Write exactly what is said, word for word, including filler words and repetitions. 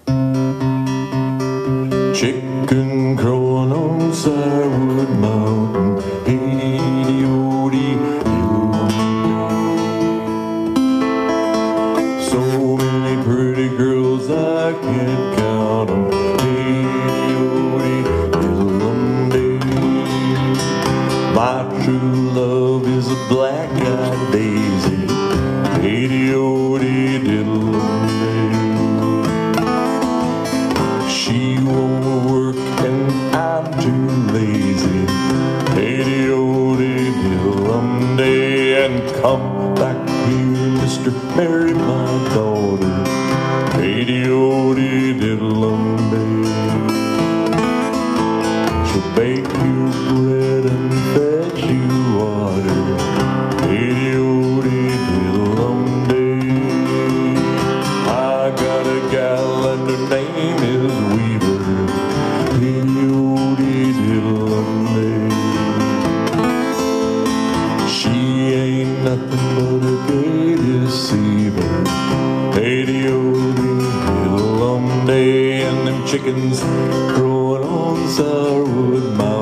Chicken crowing on SourWood Mountain, hey-de-o-dee, so many pretty girls I can't count 'em, hey-de-o-dee, diddle-um-day. My true love is a black-eyed daisy, hey-de-o-dee, diddle-um-day. She won't work and I'm too lazy, hey-de-o-dee, diddle-um-day. And come back here, mister, marry my daughter, hey-de-o-dee, diddle-um-day. She'll bake you bread and fetch you water, hey-de-o-dee, diddle-um-day. I got a gal and her name is Weaver, hey-de-o-dee, diddle-um-day. She ain't nothing but a gay deceiver, hey-de-o-dee, diddle-um-day. And them chickens growing on SourWood Mountain,